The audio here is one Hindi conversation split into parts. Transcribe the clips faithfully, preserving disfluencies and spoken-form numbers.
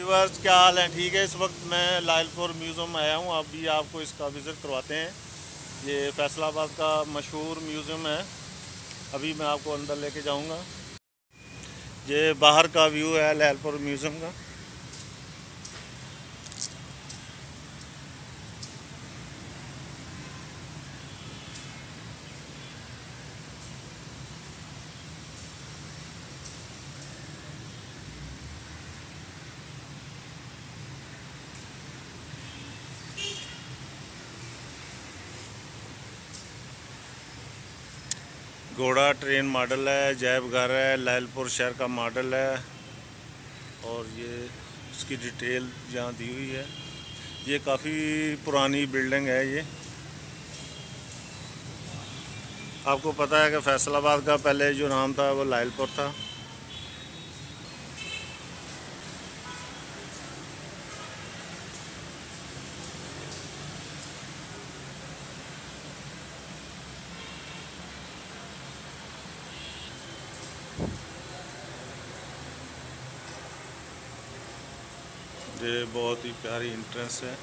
व्यूअर्स, क्या हाल है? ठीक है। इस वक्त मैं लायलपुर म्यूज़ियम आया हूँ। अभी आपको इसका विज़िट करवाते हैं। ये फैसलाबाद का मशहूर म्यूज़ियम है। अभी मैं आपको अंदर लेके जाऊँगा। ये बाहर का व्यू है लायलपुर म्यूज़ियम का। घोड़ा ट्रेन मॉडल है, जैब घर है, लायलपुर शहर का मॉडल है। और ये इसकी डिटेल यहाँ दी हुई है। ये काफ़ी पुरानी बिल्डिंग है। ये आपको पता है कि फैसलाबाद का पहले जो नाम था वो लायलपुर था। ये बहुत ही प्यारी एंट्रेंस है।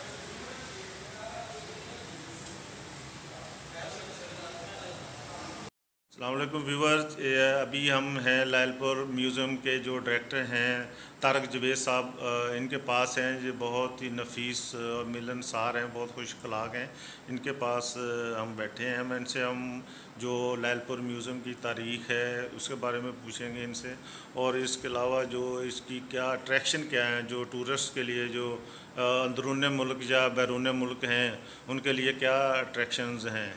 अस्सलाम वालेकुम व्यूअर्स, अभी हम हैं लायलपुर म्यूज़ियम के जो डायरेक्टर हैं तारक जवेद साहब, इनके पास हैं। ये बहुत ही नफीस और मिलनसार हैं, बहुत खुश अखलाक हैं। इनके पास हम बैठे हैं। मैं इनसे हम जो लायलपुर म्यूज़ियम की तारीख़ है उसके बारे में पूछेंगे इनसे, और इसके अलावा जो इसकी क्या अट्रैक्शन क्या हैं, जो टूरिस्ट के लिए जो अंदरून मुल्क या बैरून मुल्क हैं उनके लिए क्या अट्रैक्शंस हैं।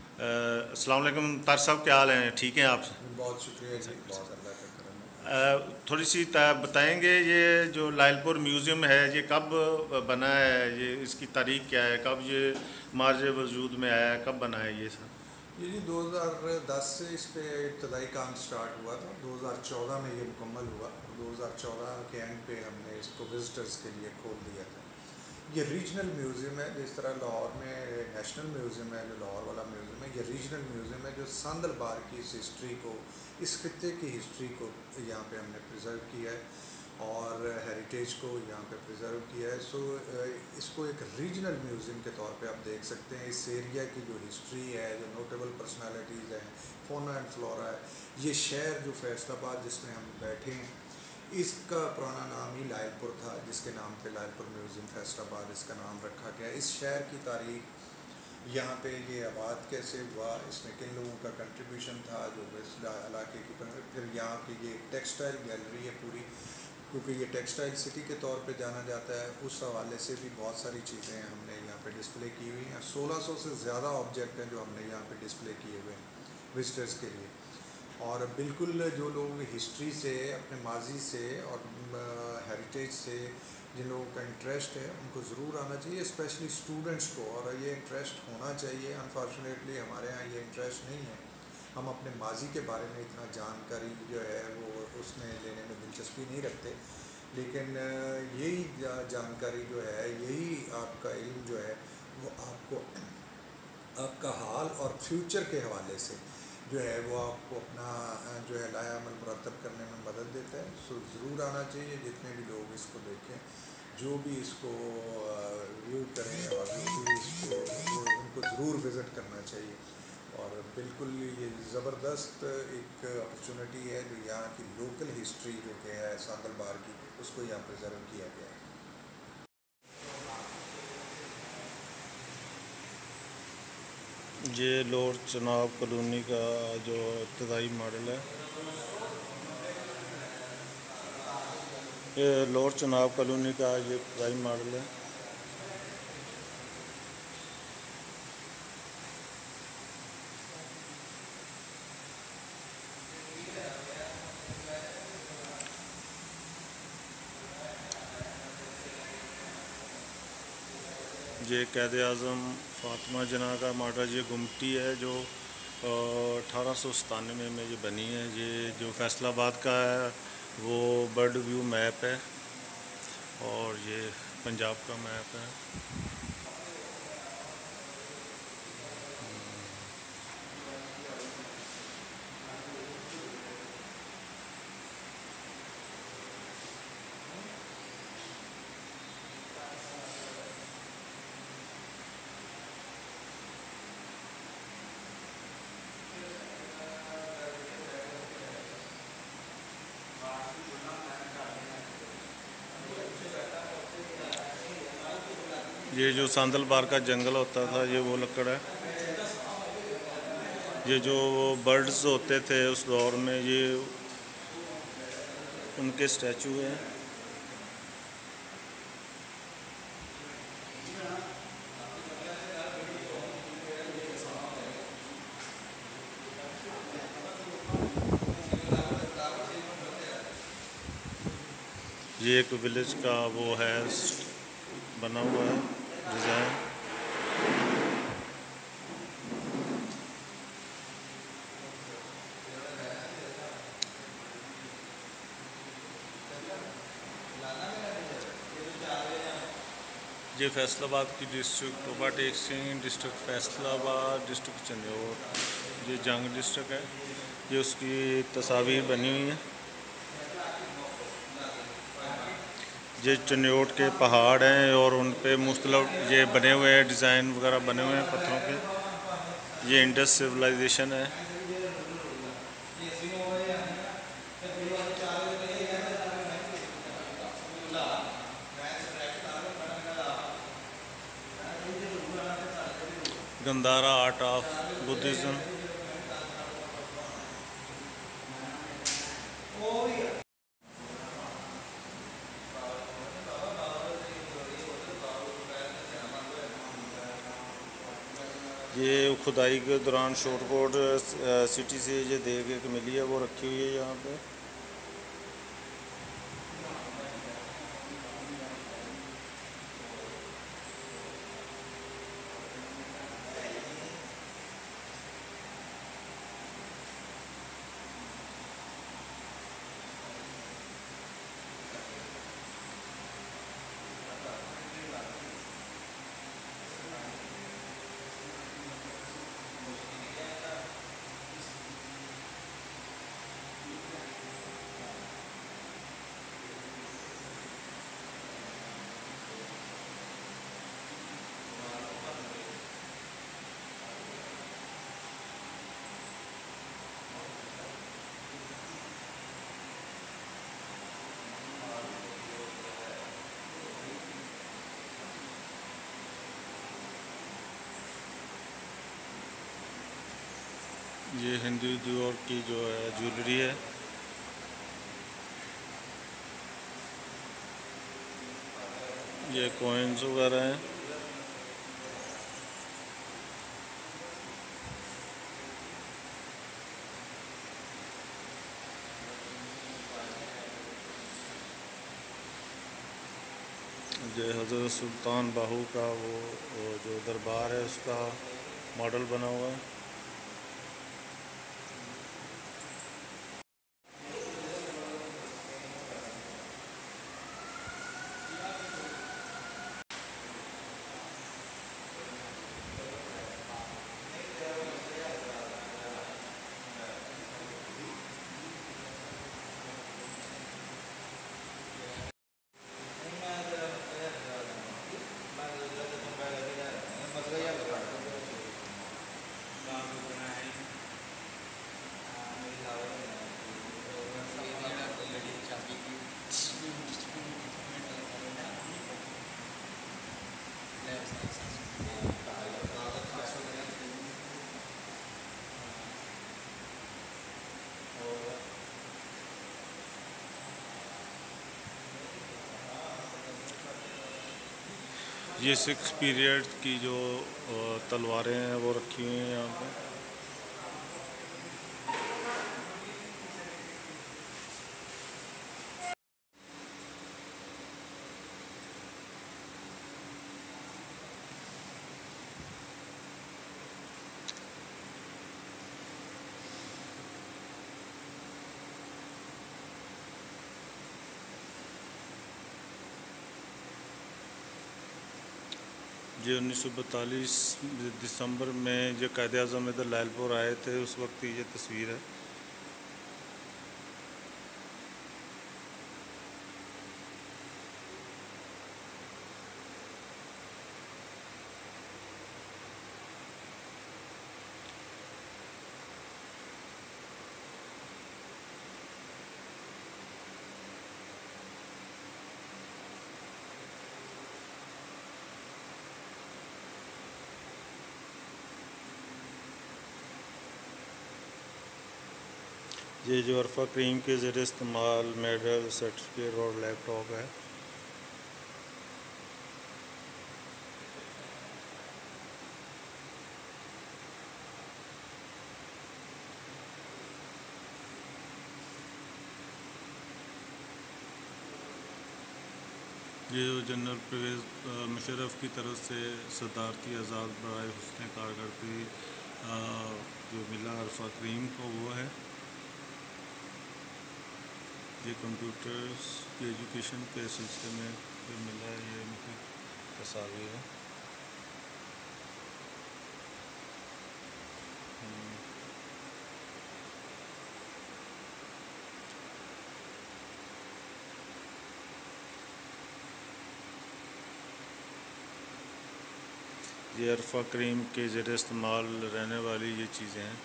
अस्सलाम वालेकुम तार साहब, क्या हाल हैं? ठीक हैं आप? बहुत शुक्रिया जी, बहुत अल्लाह का करम है। थोड़ी सी बताएंगे ये जो लायलपुर म्यूज़ियम है ये कब बना है, ये इसकी तारीख़ क्या है, कब ये मार्ज वजूद में आया है, कब बना है ये सब? ये जी दो हज़ार दस से इस पे इब्तदाई काम स्टार्ट हुआ था। दो हज़ार चौदह में ये मुकम्मल हुआ और दो हज़ार चौदह के एंड पे हमने इसको विज़िटर्स के लिए खोल दिया था। ये रीजनल म्यूज़ियम है। जिस तरह लाहौर में नेशनल म्यूज़ियम है, जो लाहौर वाला म्यूज़ियम है, ये रीजनल म्यूज़ियम है जो सांदलबार की इस हिस्ट्री को, इस खित्ते की हिस्ट्री को यहाँ पे हमने प्रिजर्व किया है और हेरिटेज को यहाँ पे प्रिजर्व किया है। सो इसको एक रीजनल म्यूज़ियम के तौर पे आप देख सकते हैं। इस एरिया की जो हिस्ट्री है, जो नोटेबल पर्सनालिटीज़ हैं, फौना एंड फ्लोरा है, ये शहर जो फैसलाबाद जिसमें हम बैठे हैं, इसका पुराना नाम ही लायलपुर था, जिसके नाम पे लायलपुर म्यूज़ियम फैसलाबाद इसका नाम रखा गया। इस शहर की तारीख, यहाँ पे ये आबाद कैसे हुआ, इसमें किन लोगों का कंट्रीब्यूशन था, जो इस इलाके की, फिर यहाँ की ये टेक्सटाइल गैलरी है पूरी, क्योंकि ये टेक्सटाइल सिटी के तौर पे जाना जाता है। उस हवाले से भी बहुत सारी चीज़ें हमने यहाँ पे डिस्प्ले की हुई हैं। सोलह सौ से ज़्यादा ऑब्जेक्ट हैं जो हमने यहाँ पे डिस्प्ले किए हुए हैं विजिटर्स के लिए। और बिल्कुल जो लोग हिस्ट्री से, अपने माजी से और हेरिटेज से जिन लोगों का इंटरेस्ट है उनको ज़रूर आना चाहिए, स्पेशली स्टूडेंट्स को, और ये इंटरेस्ट होना चाहिए। अनफॉर्चुनेटली हमारे यहाँ ये इंटरेस्ट नहीं है। हम अपने माजी के बारे में इतना जानकारी जो है वो उसमें लेने में दिलचस्पी नहीं रखते, लेकिन यही जानकारी जो है, यही आपका इल्म जो है वो आपको आपका हाल और फ्यूचर के हवाले से जो है वो आपको अपना जो है लाया अमल मुरतब करने में मदद देता है। सो ज़रूर आना चाहिए, जितने भी लोग इसको देखें, जो भी इसको व्यू करें, और जो भी इसको उनको ज़रूर विज़िट करना चाहिए। और बिल्कुल ये ज़बरदस्त एक अपॉर्चुनिटी है जो यहाँ की लोकल हिस्ट्री जो कि है सांदलबार की, उसको यहाँ प्रिजर्व किया गया है। ये लोअर चनाब कॉलोनी का जो इब्तदाई मॉडल है, ये लोअर चनाब कॉलोनी का ये इब्तदाई मॉडल है। ये कैद आज़म फ़ातिमा जना का मॉडल, ये गुमटी है जो अठारह सौ सतानवे में ये बनी है। ये जो फैसलाबाद का है वो बर्ड व्यू मैप है और ये पंजाब का मैप है। ये जो सांदल बार का जंगल होता था ये वो लकड़ है। ये जो बर्ड्स होते थे उस दौर में ये उनके स्टैचू हैं। ये एक विलेज का वो है बना हुआ है डिज़ाइन। ये फैसलाबाद की डिस्ट्रिक्ट ओवरटेक सिंह डिस्ट्रिक्ट फैसलाबाद डिस्ट्रिक्ट चंद्योट ये जंग डिस्ट्रिक्ट है। ये उसकी तस्वीर बनी हुई है। ये चंद्योट के पहाड़ हैं और उन पे मुख्तलिफ ये बने हुए हैं डिज़ाइन वगैरह बने हुए हैं पत्थरों के। ये इंडस सिविलाइजेशन है। Gandhara art of Buddhism. ये खुदाई के दौरान शॉर्टकोट सिटी से ये देख के मिली है वो रखी हुई है यहाँ पे। ये हिंदू दौर की जो है ज्वेलरी है। ये कॉइन्स वगैरह हैं। ये हज़रत सुल्तान बाहू का वो, वो जो दरबार है उसका मॉडल बना हुआ है। ये सिक्स पीरियड की जो तलवारें हैं वो रखी हुई हैं यहाँ पे। ये उन्नीस सौ बैतालीस दिसंबर में जो कायदे आज़म इधर लायलपुर आए थे उस वक्त की ये तस्वीर है। ये जो अरफा क्रीम के ज़रिए इस्तेमाल मेडल, सर्टिफिकेट और लैपटॉप है। ये जो जनरल परवेज़ मुशर्रफ की तरफ से सदारती आज़ाद बराए हुस्न कारकर्दगी जो मिला अरफा क्रीम को, वो है। ये कंप्यूटर्स की एजुकेशन के सिलसिले में जो मिला है, ये इनकी तस्वीर है। ये अरफा क्रीम के ज़रिए इस्तेमाल रहने वाली ये चीज़ें हैं।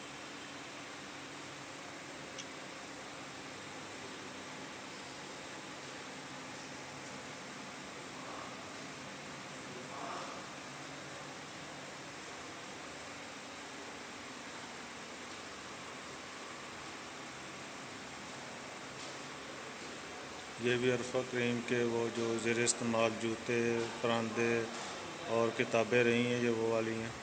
ये भी अरफा क्रीम के वो जो ज़ेर इस्तेमाल जूते, परांदे और किताबें रही हैं, ये वो वाली हैं।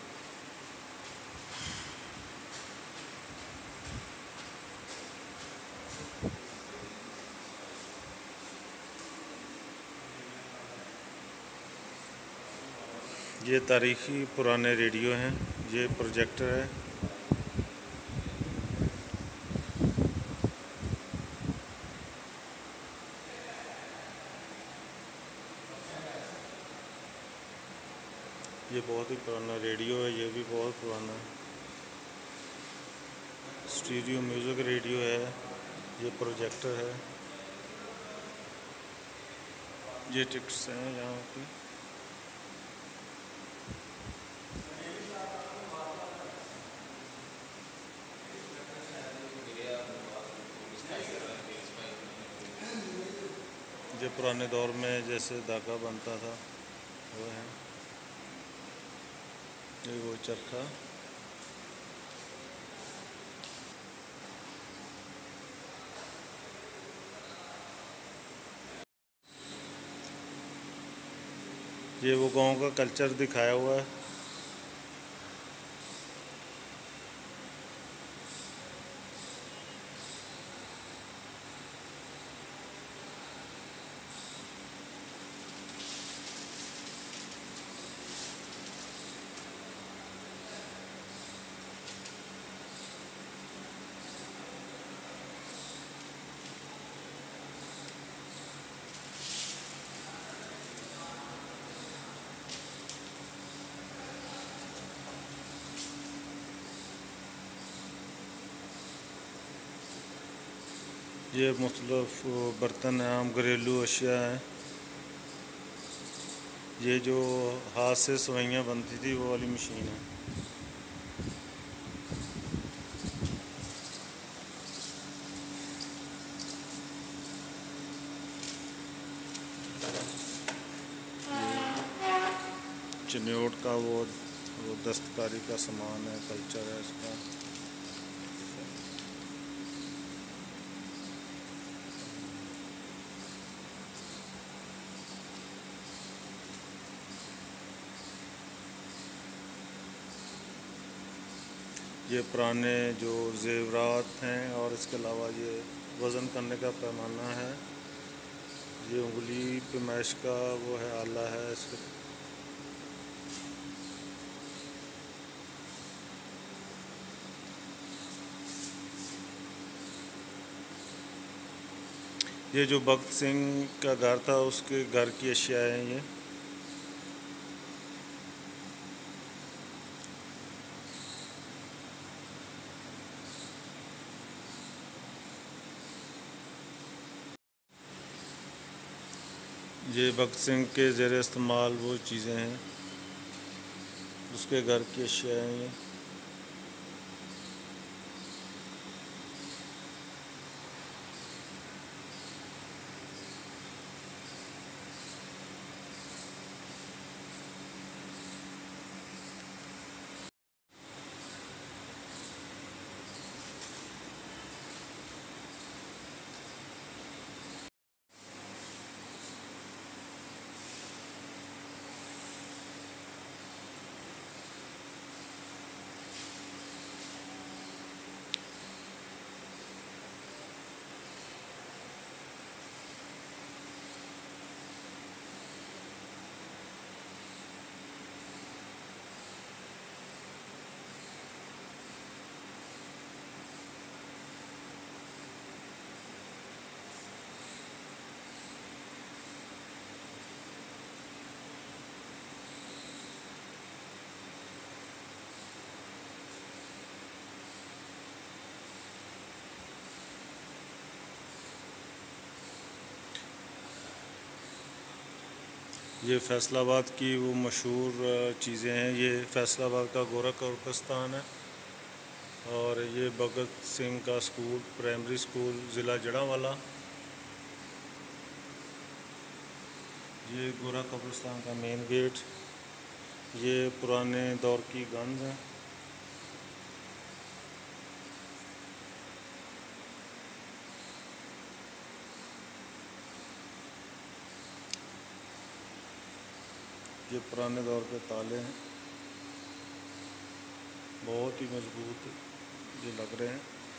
ये तारीख़ी पुराने रेडियो हैं। ये प्रोजेक्टर है। ये बहुत ही पुराना रेडियो है। ये भी बहुत पुराना है। स्टीरियो म्यूज़िक रेडियो है। ये प्रोजेक्टर है। ये टिक्ट्स हैं यहाँ की। ये पुराने दौर में जैसे धागा बनता था, वो है। ये वो चरखा। ये वो गांव का कल्चर दिखाया हुआ है। ये मुख्तलिफ बर्तन हैं, आम घरेलू अशिया हैं। ये जो हाथ से सवैयाँ बनती थी, वो वाली मशीन है। चिन्योट का वो वो दस्तकारी का सामान है, कल्चर है इसका। ये पुराने जो ज़ेवरात हैं, और इसके अलावा ये वज़न करने का पैमाना है। ये उंगली पे मैश का वो है, आला है इसके। ये जो भगत सिंह का घर था, उसके घर की अशिया हैं ये। ये भगत सिंह के ज़ेर इस्तेमाल वो चीज़ें हैं, उसके घर की अशिया हैं ये। ये फैसलाबाद की वो मशहूर चीज़ें हैं। ये फैसलाबाद का गोरा कब्रिस्तान है और ये भगत सिंह का स्कूल, प्राइमरी स्कूल, ज़िला जड़ांवाला। ये गोरा कब्रिस्तान का मेन गेट। ये पुराने दौर की गन्स हैं। ये पुराने दौर के ताले हैं, बहुत ही मजबूत ये लग रहे हैं।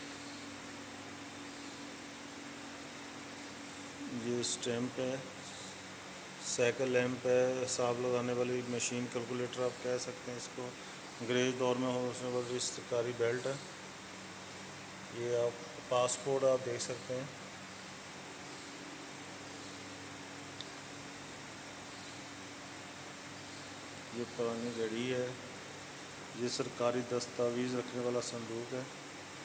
ये स्टैम्प है, साइकिल लैंप है, हिसाब लगाने वाली मशीन, कैलकुलेटर आप कह सकते हैं इसको। अंग्रेज़ दौर में हो उसमें वाली सरकारी बेल्ट है। ये आप पासपोर्ट आप देख सकते हैं। ये पुरानी घड़ी है। ये सरकारी दस्तावेज़ रखने वाला संदूक है।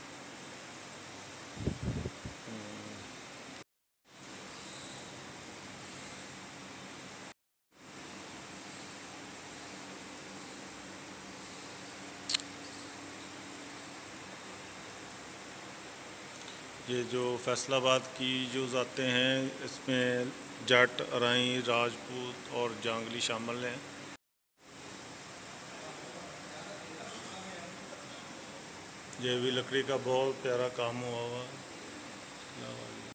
ये जो फैसलाबाद की जो ज़ातें हैं इसमें जट, अराई, राजपूत और जांगली शामिल हैं। ये भी लकड़ी का बहुत प्यारा काम हुआ हुआ है।